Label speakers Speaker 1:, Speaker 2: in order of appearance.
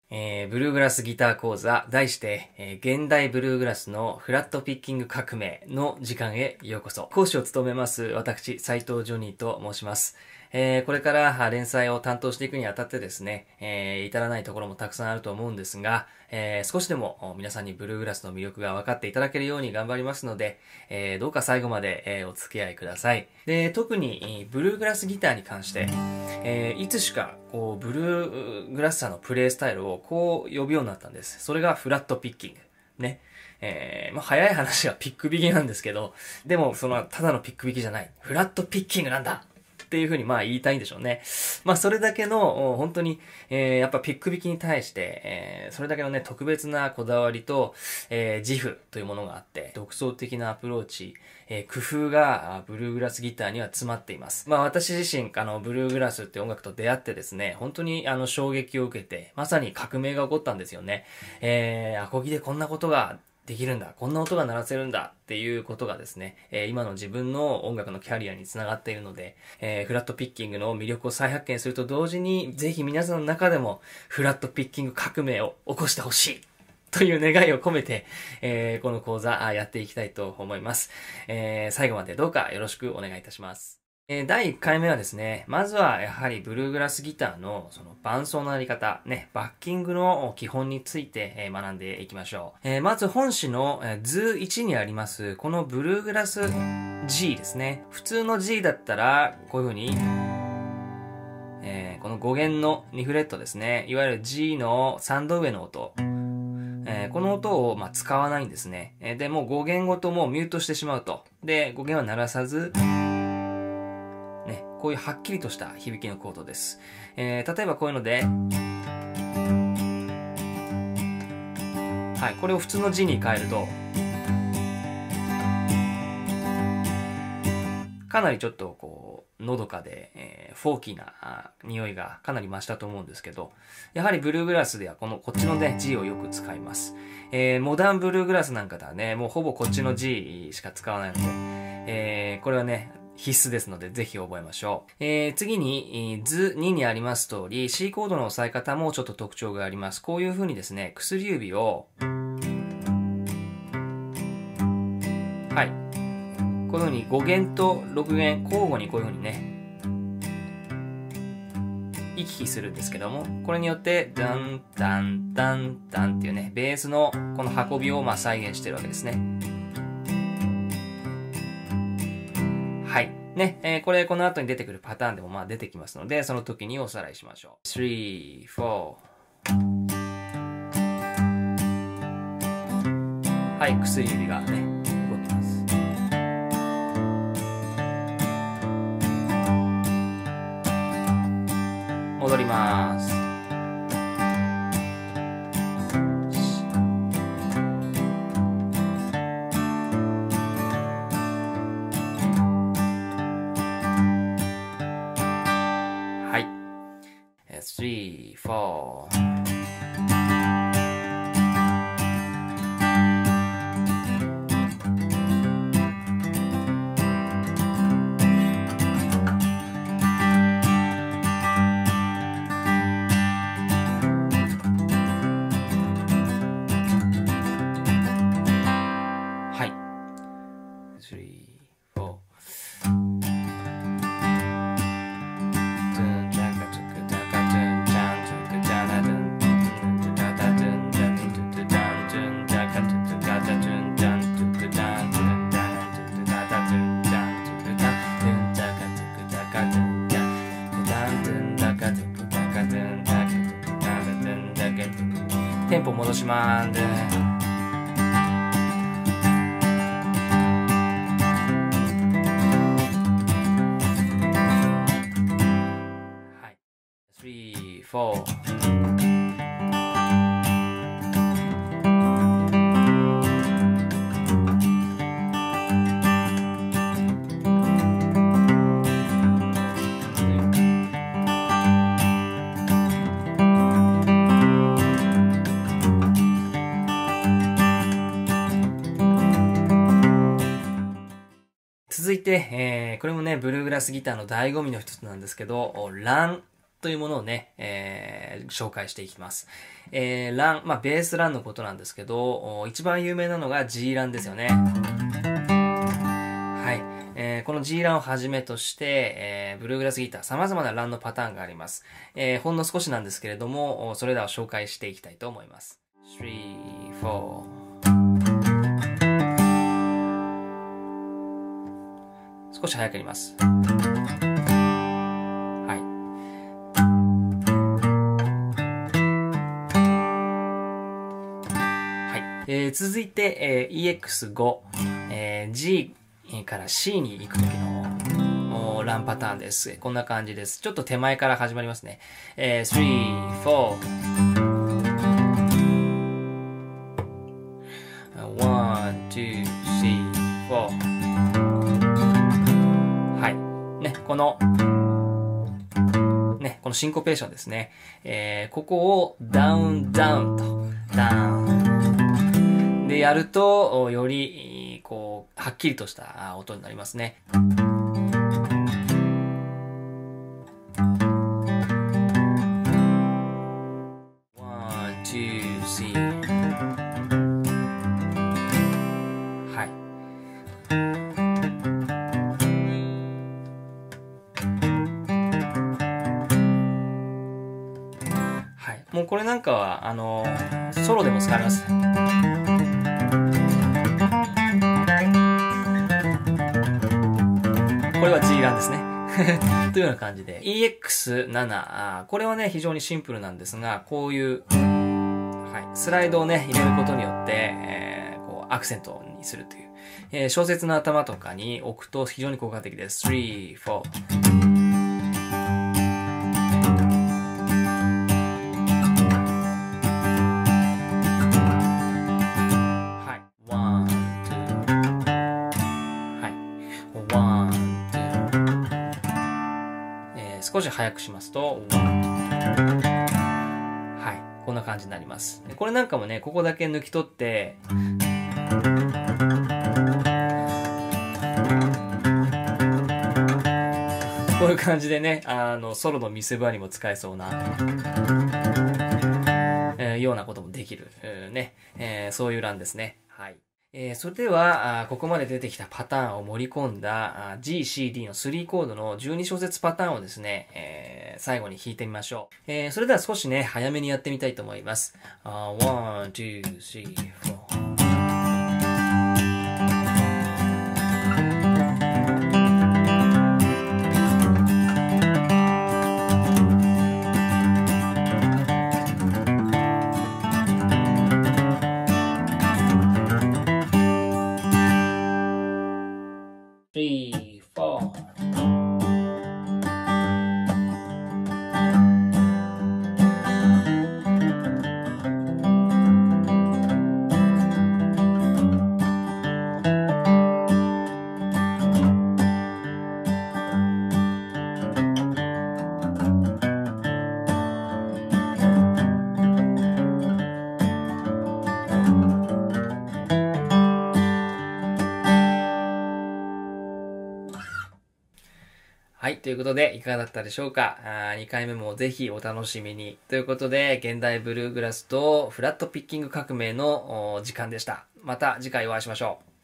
Speaker 1: ブルーグラスギター講座、題して、現代ブルーグラスのフラットピッキング革命の時間へようこそ。講師を務めます私、斉藤ジョニーと申します。これから連載を担当していくにあたってですね、至らないところもたくさんあると思うんですが、少しでも皆さんにブルーグラスの魅力が分かっていただけるように頑張りますので、どうか最後まで、お付き合いください。で、特にブルーグラスギターに関して、いつしかこうブルーグラスさんのプレイスタイルをこう呼ぶようになったんです。それがフラットピッキング。ね。早い話はピック引きなんですけど、でもただのピック引きじゃない。フラットピッキングなんだっていうふうに言いたいんでしょうね。それだけの、本当に、やっぱピック引きに対して、それだけのね、特別なこだわりと、自負というものがあって、独創的なアプローチ、工夫がブルーグラスギターには詰まっています。私自身、ブルーグラスって音楽と出会ってですね、本当に衝撃を受けて、まさに革命が起こったんですよね。アコギでこんなことができるんだ。こんな音が鳴らせるんだっていうことがですね、今の自分の音楽のキャリアにつながっているので、フラットピッキングの魅力を再発見すると同時に、ぜひ皆さんの中でもフラットピッキング革命を起こしてほしいという願いを込めて、この講座やっていきたいと思います。最後までどうかよろしくお願いいたします。第1回目はですね、まずはやはりブルーグラスギターの伴奏のやり方、ね、バッキングの基本について学んでいきましょう。まず本誌の図1にあります、このブルーグラス G ですね。普通の G だったら、こういう風に、この5弦の2フレットですね。いわゆる G の3度上の音。この音を使わないんですね。で、もう5弦ごともうミュートしてしまうと。で、5弦は鳴らさず、こういうはっきりとした響きのコードです。例えばこういうので、はい、これを普通の G に変えると、かなりちょっとこう、のどかで、フォーキーな匂いがかなり増したと思うんですけど、やはりブルーグラスではこっちのね、G をよく使います。モダンブルーグラスなんかではね、もうほぼこっちの G しか使わないので、これはね、必須ですので、ぜひ覚えましょう。次に、図2にあります通り、C コードの押さえ方もちょっと特徴があります。こういう風にですね、薬指を、はい。こういう風に5弦と6弦交互にこういう風にね、行き来するんですけども、これによって、ダン、ダン、ダン、ダンっていうね、ベースのこの運びを再現してるわけですね。はい。ね、この後に出てくるパターンでも出てきますので、その時におさらいしましょう。3、4。はい、薬指がね、動きます。戻ります。3、4。はい。3、4。テンポ戻しまーす。はい。3、4。続いて、これもね、ブルーグラスギターの醍醐味の一つなんですけど、ランというものをね、紹介していきます。ラン、まあ、ベースランのことなんですけど、一番有名なのが G ランですよね。はい。この G ランをはじめとして、ブルーグラスギター様々なランのパターンがあります。ほんの少しなんですけれども、それらを紹介していきたいと思います。3、4。少し早くやります。はい。はい。続いて、EX5、G から C に行くときのランパターンです。こんな感じです。ちょっと手前から始まりますね。3、4。1、2、3、4。はい。ね、このシンコペーションですね。ここをダウン、ダウンと、ダウン。でやると、より、こう、はっきりとした音になりますね。1、2、3。はい。はい。もうこれなんかは、ソロでも使えます。これは G ランですね。というような感じで。EX7、これはね、非常にシンプルなんですが、こういう、はい、スライドをね、入れることによって、こう、アクセントにするという。小節の頭とかに置くと非常に効果的です。3、4。少し早くしますと、はい。こんな感じになります。これなんかもね、ここだけ抜き取って、こういう感じでね、ソロの見せ場にも使えそうな、ようなこともできる、ね、そういうランですね。はい。それでは、ここまで出てきたパターンを盛り込んだ G、C、D の3コードの12小節パターンをですね、最後に弾いてみましょう。それでは少しね、早めにやってみたいと思います。1、2、3、4。3、4。はい。ということで、いかがだったでしょうか。2回目もぜひお楽しみに。ということで、現代ブルーグラスとフラットピッキング革命の時間でした。また次回お会いしましょう。